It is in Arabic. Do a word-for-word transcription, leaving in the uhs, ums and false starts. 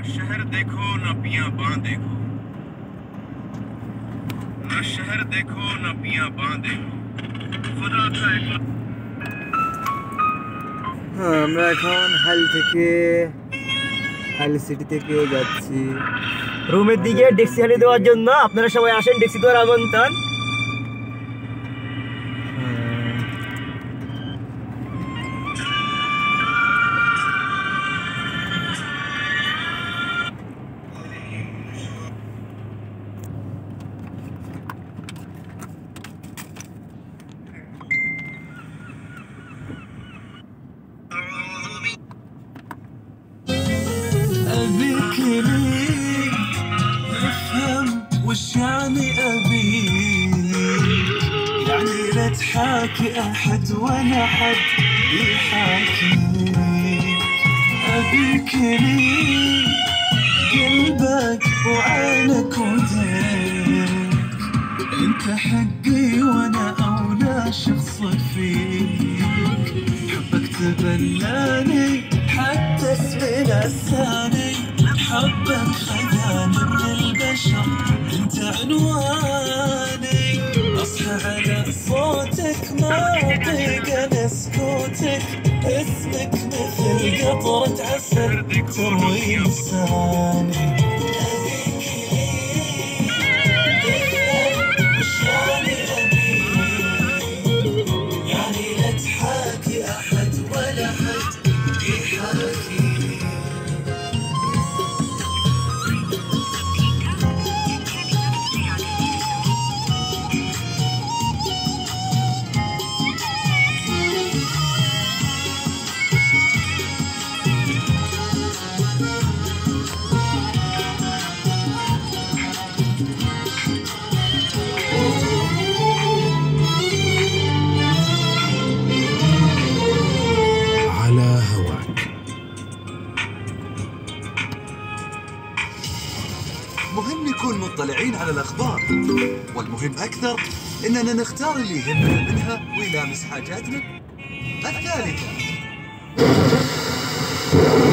शहर देखो ना पिया बां देखो, ना शहर देखो ना पिया बां देखो, खुदा का एक হ্যাঁ আমরা এখন হাল থেকে হাল সিটি থেকে যাচ্ছি রুমের দিকে ডেক্সি হালি দেওয়ার জন্য। আপনারা সবাই আসেন, ডেক্সি দেওয়ার আমন্ত্রণ। أبيك لي افهم وش يعني أبيك، يعني لا تحاكي أحد ولا حد يحاكيك. أبيك لي قلبك وعينك وديك، انت حقي وانا أولى شخص فيك. حبك تبلاني حتى اسمي لساني، حبك خذاني من البشر انت عنواني. اصحى على صوتك ما اطيق انا سكوتك، اسمك مثل قطرة عسل تروي لساني. أبيك لي افهم وش يعني أبيك، يعني لا تحاكي أحد ولا حد يحاكي. على هواك. مهم نكون مطلعين على الأخبار، والمهم أكثر إننا نختار اللي يهمنا منها ويلامس حاجاتنا. الثالثة